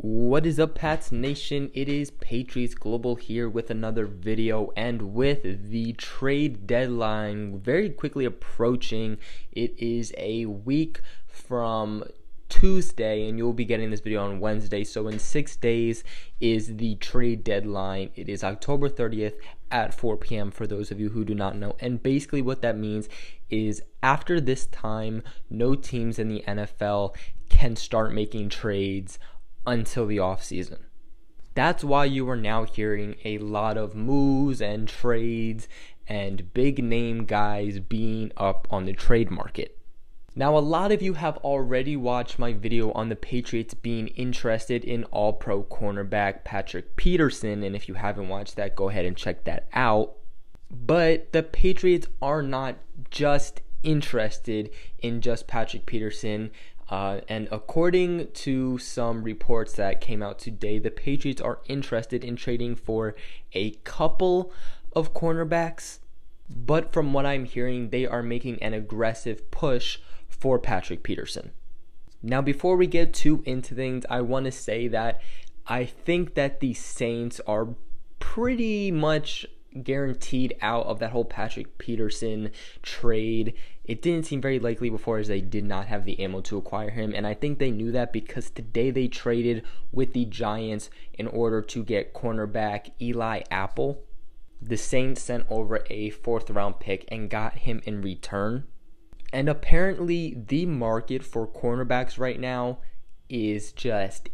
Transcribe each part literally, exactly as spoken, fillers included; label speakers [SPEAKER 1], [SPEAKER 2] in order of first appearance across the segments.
[SPEAKER 1] What is up, Pats Nation? It is Patriots Global here with another video, and with the trade deadline very quickly approaching, it is a week from Tuesday, and you'll be getting this video on Wednesday. So in six days is the trade deadline. It is October thirtieth at four p m for those of you who do not know. And basically what that means is after this time, no teams in the N F L can start making trades until the offseason. That's why you are now hearing a lot of moves and trades and big name guys being up on the trade market. Now, a lot of you have already watched my video on the Patriots being interested in all-pro cornerback Patrick Peterson, and if you haven't watched that, go ahead and check that out. But the Patriots are not just interested in just Patrick Peterson. Uh, and according to some reports that came out today, the Patriots are interested in trading for a couple of cornerbacks. But from what I'm hearing, they are making an aggressive push for Patrick Peterson. Now, before we get too into things, I want to say that I think that the Saints are pretty much guaranteed out of that whole Patrick Peterson trade. It didn't seem very likely before, as they did not have the ammo to acquire him, and I think they knew that because today they traded with the Giants in order to get cornerback Eli Apple. The Saints sent over a fourth round pick and got him in return. And apparently the market for cornerbacks right now is just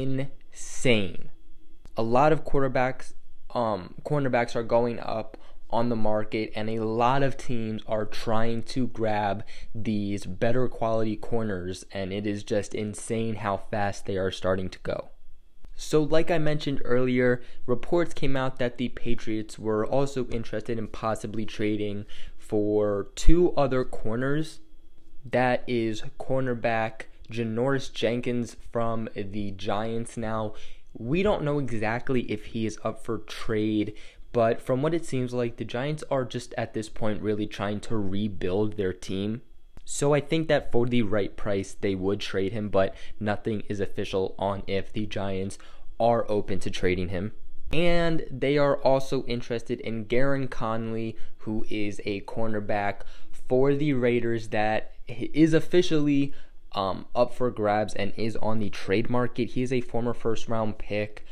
[SPEAKER 1] insane. A lot of quarterbacks Um, cornerbacks are going up on the market, and a lot of teams are trying to grab these better quality corners, and it is just insane how fast they are starting to go. So like I mentioned earlier, reports came out that the Patriots were also interested in possibly trading for two other corners. That is cornerback Janoris Jenkins from the Giants. Now, we don't know exactly if he is up for trade, but from what it seems like, the Giants are just at this point really trying to rebuild their team. So I think that for the right price, they would trade him, but nothing is official on if the Giants are open to trading him. And they are also interested in Garen Conley, who is a cornerback for the Raiders that is officially Um, up for grabs and is on the trade market. He is a former first round pick,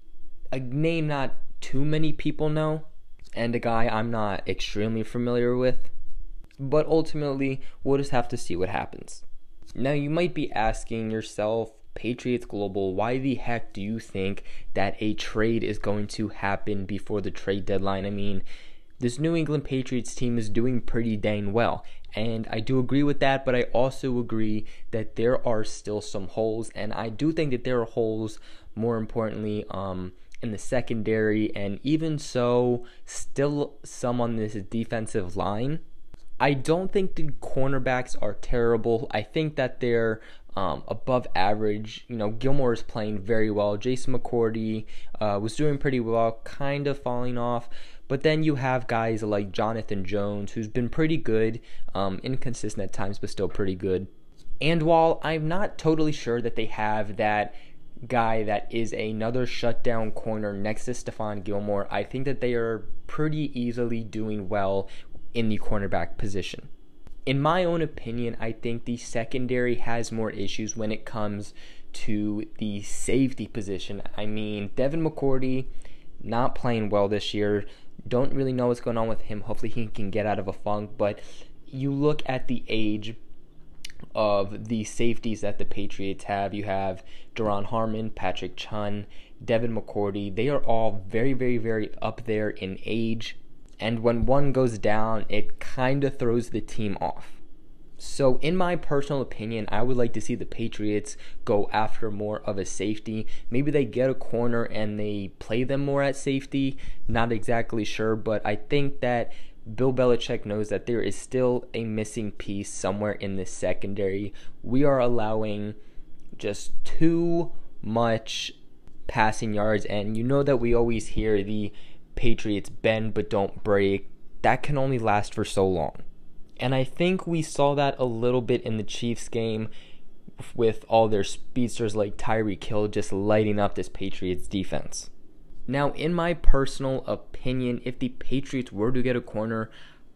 [SPEAKER 1] a name not too many people know, and a guy I'm not extremely familiar with, but ultimately we'll just have to see what happens. Now, you might be asking yourself, Patriots Global, why the heck do you think that a trade is going to happen before the trade deadline? I mean, this New England Patriots team is doing pretty dang well, and I do agree with that, but I also agree that there are still some holes, and I do think that there are holes, more importantly, um, in the secondary, and even so, still some on this defensive line. I don't think the cornerbacks are terrible. I think that they're um, above average. You know, Gilmore is playing very well. Jason McCourty uh, was doing pretty well, kind of falling off. But then you have guys like Jonathan Jones, who's been pretty good, um, inconsistent at times, but still pretty good. And while I'm not totally sure that they have that guy that is another shutdown corner next to Stephon Gilmore, I think that they are pretty easily doing well in the cornerback position. In my own opinion, I think the secondary has more issues when it comes to the safety position. I mean, Devin McCourty not playing well this year. Don't really know what's going on with him. Hopefully he can get out of a funk. But you look at the age of the safeties that the Patriots have. You have Duron Harmon, Patrick Chung, Devin McCourty. They are all very, very, very up there in age. And when one goes down, it kind of throws the team off. So in my personal opinion, I would like to see the Patriots go after more of a safety. Maybe they get a corner and they play them more at safety. Not exactly sure, but I think that Bill Belichick knows that there is still a missing piece somewhere in this secondary. We are allowing just too much passing yards, and you know that we always hear the Patriots bend but don't break. That can only last for so long. And I think we saw that a little bit in the Chiefs game. with all their speedsters like Tyreek Hill just lighting up this Patriots defense. Now, in my personal opinion, if the Patriots were to get a corner,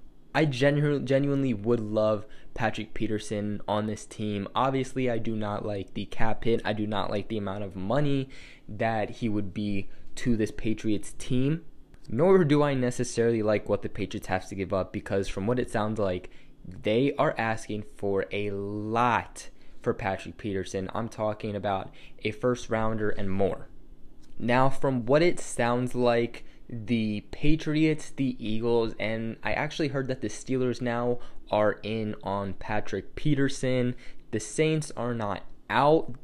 [SPEAKER 1] I genu- genuinely would love Patrick Peterson on this team. Obviously, I do not like the cap hit. I do not like the amount of money that he would be to this Patriots team. Nor do I necessarily like what the Patriots have to give up, because from what it sounds like, they are asking for a lot for Patrick Peterson. I'm talking about a first rounder and more. Now, from what it sounds like, the Patriots, the Eagles, and I actually heard that the Steelers now are in on Patrick Peterson. The Saints are not out,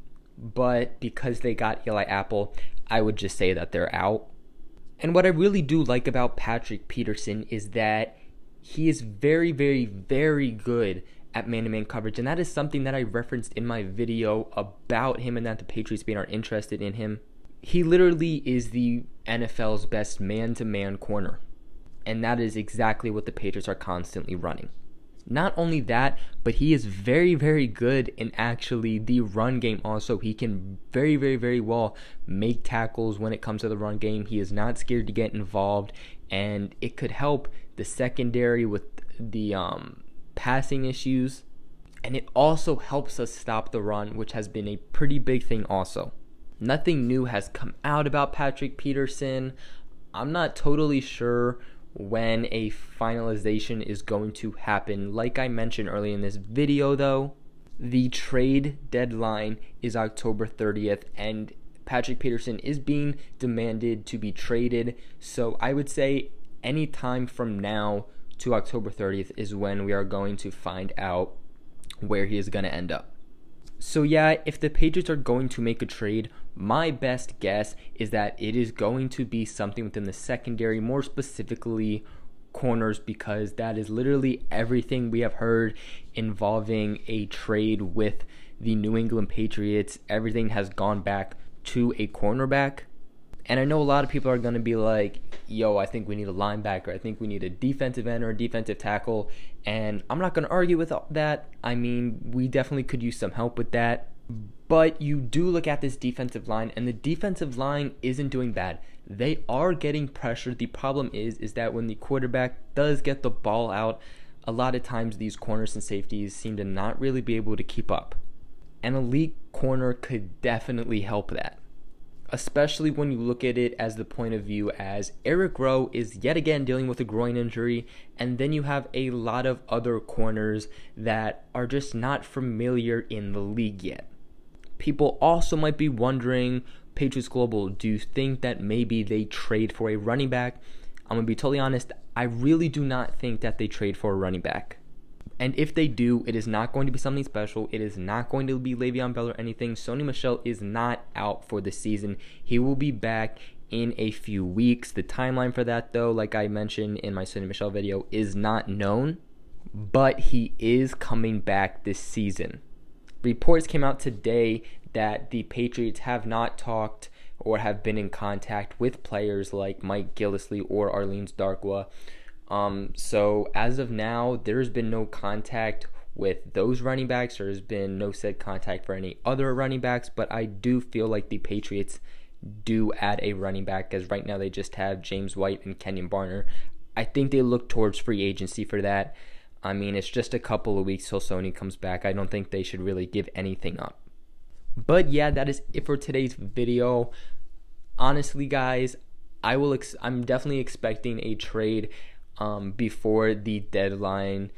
[SPEAKER 1] but because they got Eli Apple, I would just say that they're out. And what I really do like about Patrick Peterson is that he is very, very, very good at man-to-man coverage, and that is something that I referenced in my video about him and that the Patriots being are interested in him. He literally is the N F L's best man-to-man corner, and that is exactly what the Patriots are constantly running. Not only that, but he is very, very good in actually the run game also. He can very, very, very well make tackles when it comes to the run game. He is not scared to get involved, and it could help the secondary with the um, passing issues, and it also helps us stop the run, which has been a pretty big thing also. Nothing new has come out about Patrick Peterson. I'm not totally sure when a finalization is going to happen. Like I mentioned earlier in this video though, the trade deadline is October thirtieth, and Patrick Peterson is being demanded to be traded. So I would say any time from now to October thirtieth is when we are going to find out where he is going to end up. So yeah, if the Patriots are going to make a trade, my best guess is that it is going to be something within the secondary, more specifically corners, because that is literally everything we have heard involving a trade with the New England Patriots. Everything has gone back to a cornerback. And I know a lot of people are going to be like, yo, I think we need a linebacker. I think we need a defensive end or a defensive tackle. And I'm not going to argue with that. I mean, we definitely could use some help with that. But you do look at this defensive line, and the defensive line isn't doing bad. They are getting pressured. The problem is, is that when the quarterback does get the ball out, a lot of times these corners and safeties seem to not really be able to keep up. An elite corner could definitely help that, especially when you look at it as the point of view as Eric Rowe is yet again dealing with a groin injury, and then you have a lot of other corners that are just not familiar in the league yet. People also might be wondering, Patriots Global, do you think that maybe they trade for a running back? I'm going to be totally honest, I really do not think that they trade for a running back. And if they do, it is not going to be something special. It is not going to be Le'Veon Bell or anything. Sony Michel is not out for the season. He will be back in a few weeks. The timeline for that, though, like I mentioned in my Sony Michel video, is not known. But he is coming back this season. Reports came out today that the Patriots have not talked or have been in contact with players like Mike Gillislee or Arlene's Darkwa. Um, so as of now, there's been no contact with those running backs. There's been no said contact for any other running backs, but I do feel like the Patriots do add a running back, as right now they just have James White and Kenyon Barner. I think they look towards free agency for that. I mean, it's just a couple of weeks till Sony comes back. I don't think they should really give anything up. But yeah, that is it for today's video. Honestly, guys, I will. Ex- I'm definitely expecting a trade um, before the deadline.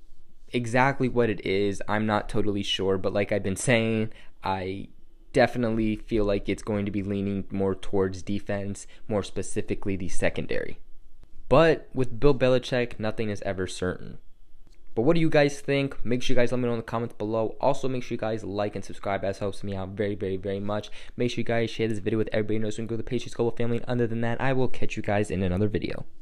[SPEAKER 1] Exactly what it is, I'm not totally sure. But like I've been saying, I definitely feel like it's going to be leaning more towards defense, more specifically the secondary. But with Bill Belichick, nothing is ever certain. But what do you guys think? Make sure you guys let me know in the comments below. Also, make sure you guys like and subscribe. That helps me out very, very, very much. Make sure you guys share this video with everybody who knows we can go to the Patriots Global family. And other than that, I will catch you guys in another video.